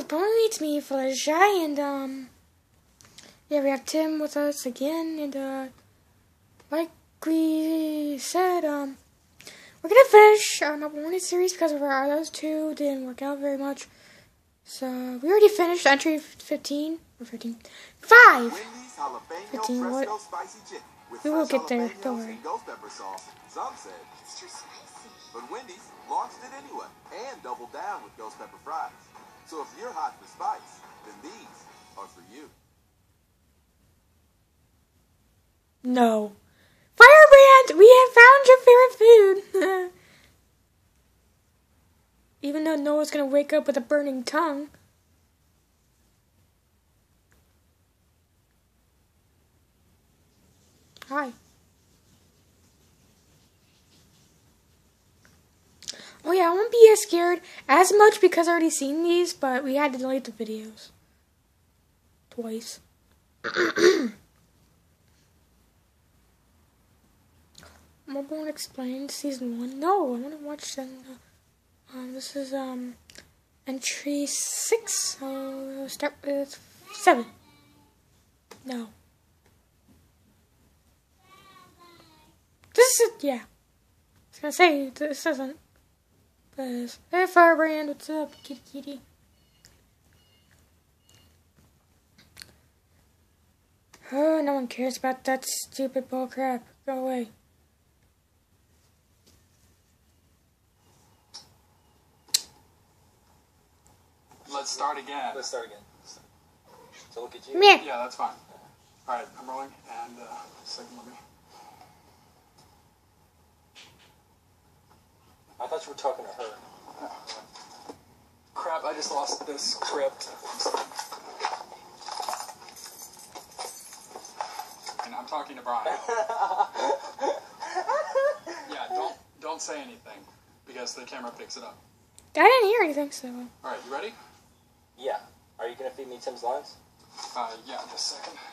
Pony, it's me, Fluttershy, and, yeah, we have Tim with us again, and, like we said, we're gonna finish our number one series because of those two didn't work out very much. So, we already finished entry 15, or 15, 5! 15, what? We will get there, don't worry. But Wendy's launched it anyway and doubled down with ghost pepper fries. So if you're hot for spice, then these are for you. No. Firebrand, we have found your favorite food. Even though Noah's gonna wake up with a burning tongue. Hi. Oh yeah, I won't be as scared as much because I already seen these, but we had to delete the videos. Twice. Mobile Explained Season 1. No, I want to watch them. This is, entry 6. So, start with 7. No. This is, yeah. I was gonna say, this isn't. But, hey, Firebrand, what's up, kitty kitty? Oh, no one cares about that stupid bull crap. Go away. Let's start again. Let's start again. So look at you. Meh. Yeah, that's fine. Alright, I'm rolling, and, second with me. I thought you were talking to her. Crap, I just lost this script. And I'm talking to Brian. Yeah, don't say anything, because the camera picks it up. I didn't hear anything, so. Alright, you ready? Yeah. Are you going to feed me Tim's lines? Yeah, just a second.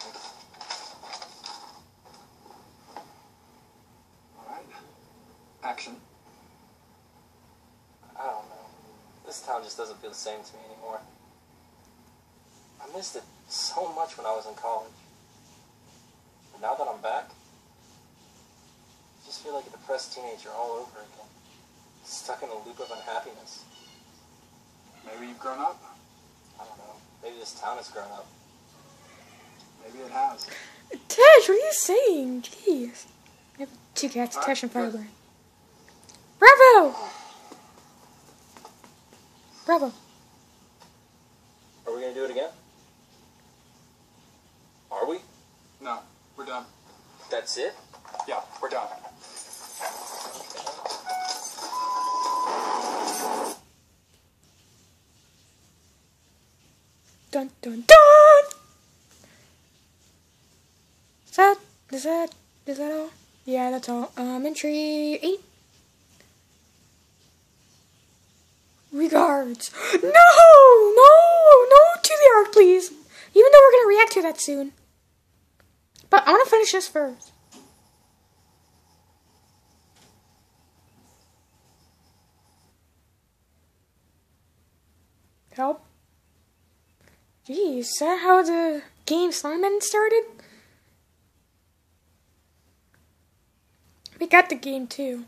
Alright. Action. I don't know. This town just doesn't feel the same to me anymore. I missed it so much when I was in college. But now that I'm back, I just feel like a depressed teenager all over again. Stuck in a loop of unhappiness. Maybe you've grown up? I don't know. Maybe this town has grown up. Maybe it has. Tesh, what are you saying? Jeez. I have 2 cats, Tesh and Firebrand. Bravo! Bravo. Are we going to do it again? Are we? No, we're done. That's it? Yeah, we're done. Dun dun dun! Is that all? Yeah, that's all. Entry 8. Regards. No to the art, please. Even though we're gonna react to that soon. But I wanna finish this first. Help. Jeez, is that how the game Slime started? We got the game too.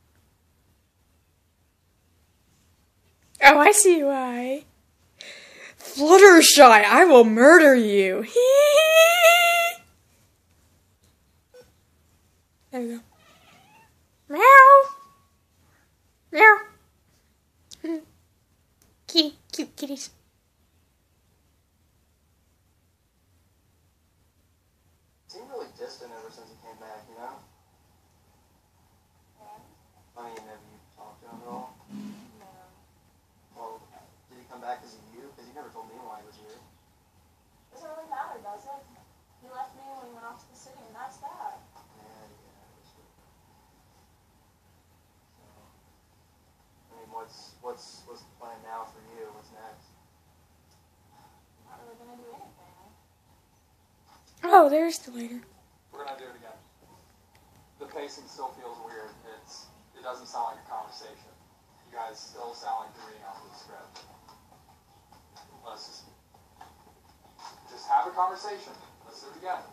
Oh, I see why. Fluttershy, I will murder you. There we go. Meow. Meow. Cute kitties. Seemed really distant ever since he came back, you know? I mean, have you talked to him at all? No. Well, did he come back because of you? Because he never told me why he was here. Doesn't really matter, does it? He left me when he went off to the city, and that's that. Yeah, that's true. So, I mean, what's the plan now for you? What's next? Not really gonna do anything. Oh, there's the later. We're gonna do it again. The pacing still feels weird. It doesn't sound like a conversation. You guys still sound like you're reading off the script. Unless a conversation. Let's do it again.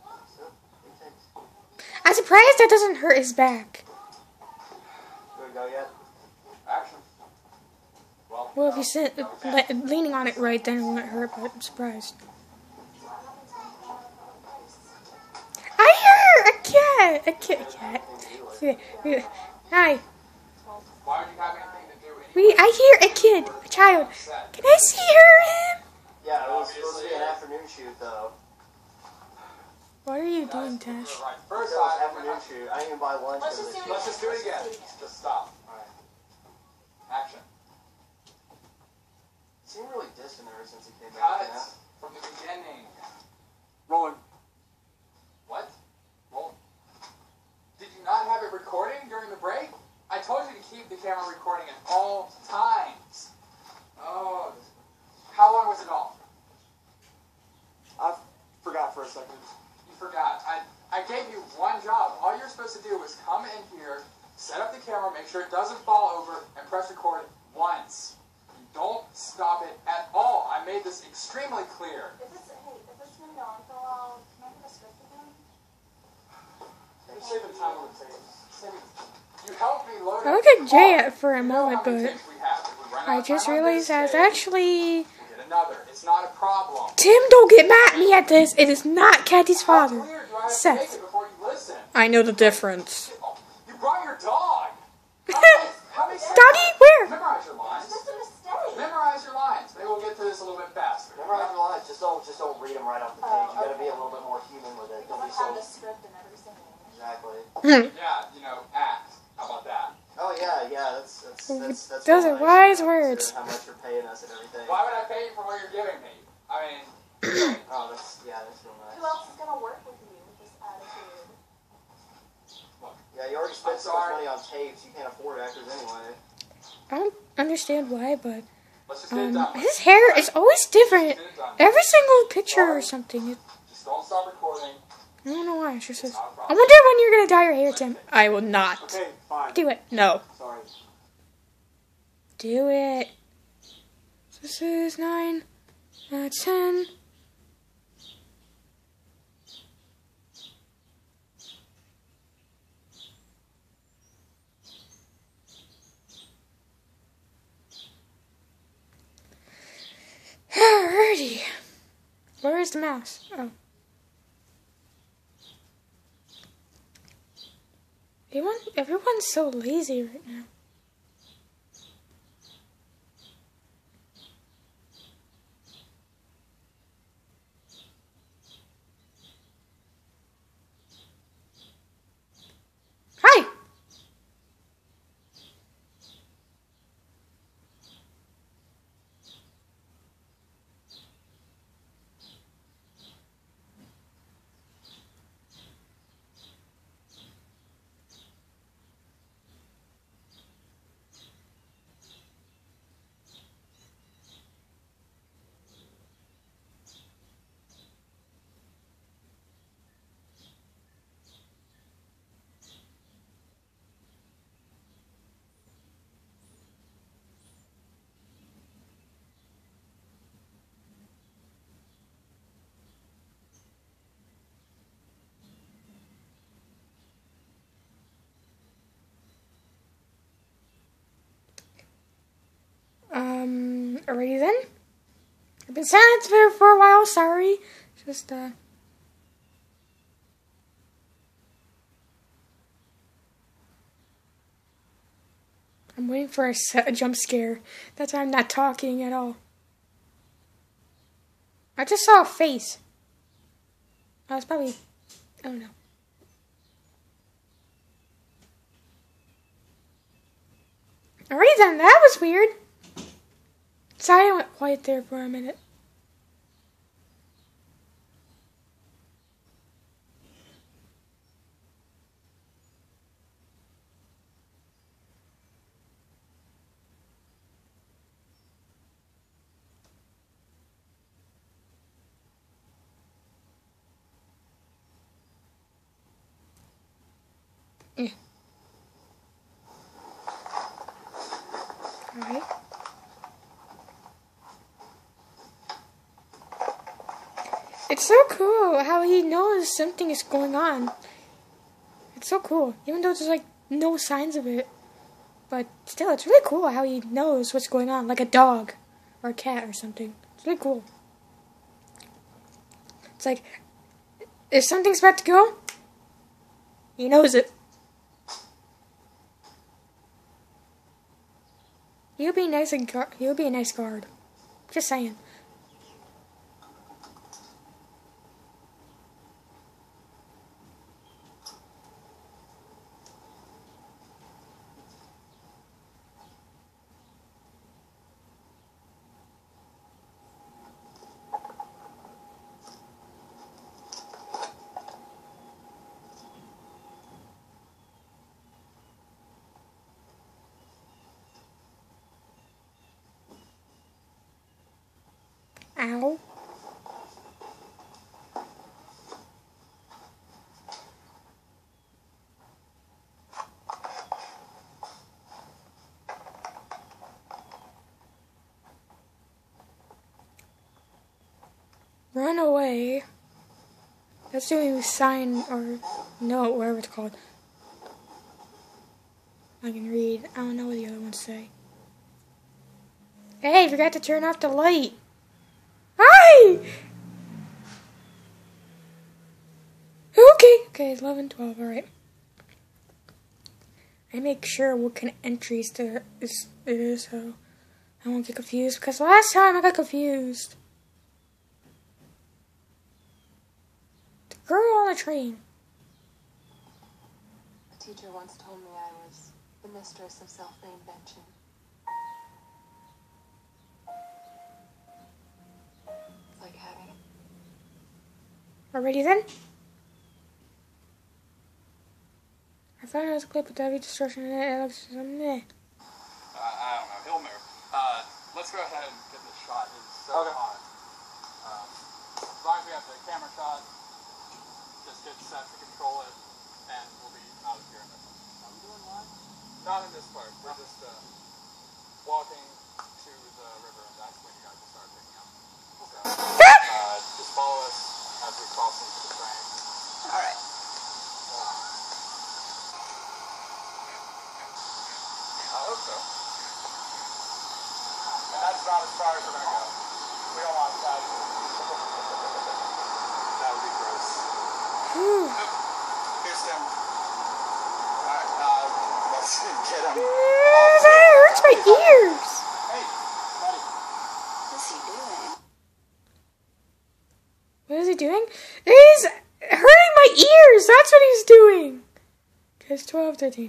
I'm surprised that doesn't hurt his back. Good go yet? Action. Well, if you sit leaning on it right, then it won't hurt, but I'm surprised. I hear a cat! A cat. Hi. Why would you have anything to do anyway? I hear a kid, a child. Can I see her? Yeah, it was supposed to be an afternoon shoot, though. What are you doing, Tash? Right. First It was an time, afternoon shoot. I didn't even buy lunch. Let's for just this do shoot. let's just do it again. Just stop. Alright. Action. Seemed really distant ever since he came Cut back. it Yeah? from the beginning. Rolling. What? Well, did you not have it recording during the break? I told you to keep the camera recording at all times. Oh, how long was it off? I forgot for a second. You forgot. I gave you one job. All you're supposed to do was come in here, set up the camera, make sure it doesn't fall over, and press record once. You don't stop it at all. I made this extremely clear. If it's been going for a while, can I get a script again? You're saving time on the tape. You helped me load I up looked the at Jay car. for a You know moment, how many but tapes we have. If we run out I of just time on realized this that's tape, actually... we'll get another. It's not a problem. Tim, don't get mad at me at this. It is not Kathy's How father. clear do I have to make Seth. it before you listen? I know the difference. You brought your dog. How many Doggy, where? Memorize your lines. It's just a mistake. Memorize your lines. Maybe we'll get to this a little bit faster. Memorize your lines. Just don't read them right off the page. You gotta be a little bit more human with it. Because Don't I be have so... the script and every single one. Exactly. Yeah, act. How about that? Oh yeah. That's Those so are nice, wise you know, words. considering how much you're paying us and everything. Why would I pay you for what you're giving me? I mean, Oh, that's real nice. Who else is gonna work with you with this attitude? Yeah, you already spent I'm so much sorry. money on tapes. You can't afford actors anyway. I don't understand why, but let's just get it done. his hair is always different. Get it done. Every single picture or something. Just don't stop recording. I don't know why. It's just says, Not a I problem. wonder when you're gonna dye your hair, Tim. I will not. Okay, fine. Do it. No. Sorry. Do it. This is 9. That's 10. Alrighty. Where is the mouse? Oh. Everyone's so lazy right now. Hi! Alrighty then. I've been silent for a while, sorry. Just, I'm waiting for a jump scare. That's why I'm not talking at all. I just saw a face. I was probably, I don't know. Alright then, that was weird. Sorry, I went quiet there for a minute. Alright. It's so cool how he knows something is going on. It's so cool, even though there's like no signs of it. But still, it's really cool how he knows what's going on, like a dog or a cat or something. It's really cool. It's like, if something's about to go, he knows it. He'll be nice and he'll be a nice guard. Just saying. Ow. Run away. That's doing sign or note, whatever it's called. I can read. I don't know what the other ones say. Hey, forgot to turn off the light. Hi! Okay, 11, 12, alright. I make sure what kind of entries there is so I won't get confused, because last time I got confused. The girl on the train. A teacher once told me I was the mistress of self-reinvention. It's like having it. Already then? I thought it was a clip with heavy destruction and it looks something. I don't know. He'll move. Let's go ahead and get this shot. It's so hot. As long as we have the camera shot, just get set to control it, and we'll be out of here in a minute. Are we doing live? Not in this part. We're just walking to the river, and that's when you guys will start picking up. So, just follow us as we cross into the train. All right. I hope so. And that's about as far as we're going to go. We don't want that. That would be gross. Here's Tim. Alright, let's get him. That hurts my ears. Hey, buddy. What's he doing? What is he doing? He's hurting my ears. That's what he's doing. Okay, 12, 13.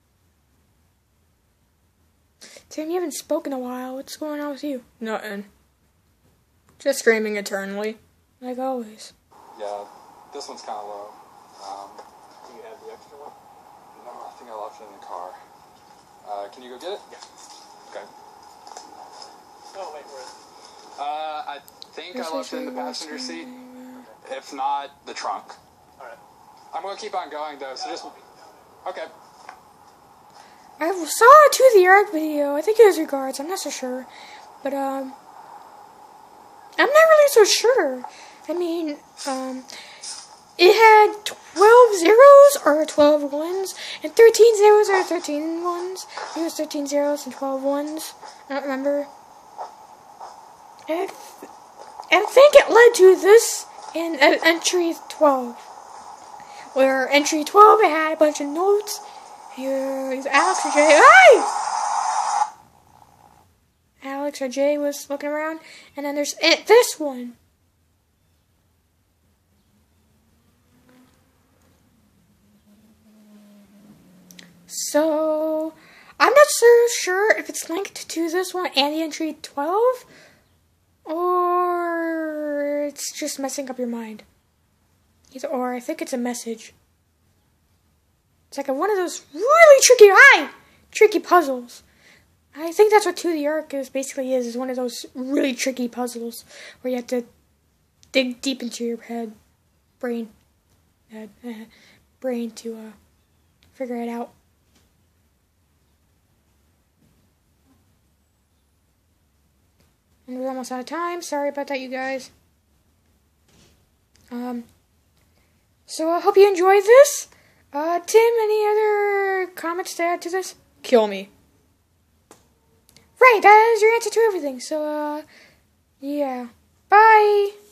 Tim, you haven't spoken in a while. What's going on with you? Nothing. Just screaming eternally. Like always. Yeah, this one's kind of low. Do you have the extra one? No, I think I left it in the car. Can you go get it? Yeah. Okay. Oh, wait, where is it? I think I left it in the passenger seat. If not, the trunk. Alright. I'm going to keep on going, though, so just... Okay. I saw a To the Arc video. I think it was regards. I'm not so sure. But, I'm not really so sure. I mean, it had 12 zeros or 12 ones, and 13 zeros or 13 ones. It was 13 zeros and 12 ones. I don't remember. And I think it led to this in entry 12. Where entry 12, it had a bunch of notes. Here's Alex or Jay. Hi! Alex or Jay was looking around. And then there's this one. So, I'm not so sure if it's linked to this one and the entry 12. Or it's just messing up your mind. Either or, I think it's a message. It's like one of those really tricky puzzles. I think that's what To the Arc is one of those really tricky puzzles where you have to dig deep into your brain to figure it out. And we're almost out of time. Sorry about that, you guys. So I hope you enjoyed this. Tim, any other comments to add to this? Kill me. Right, that is your answer to everything. So, yeah. Bye!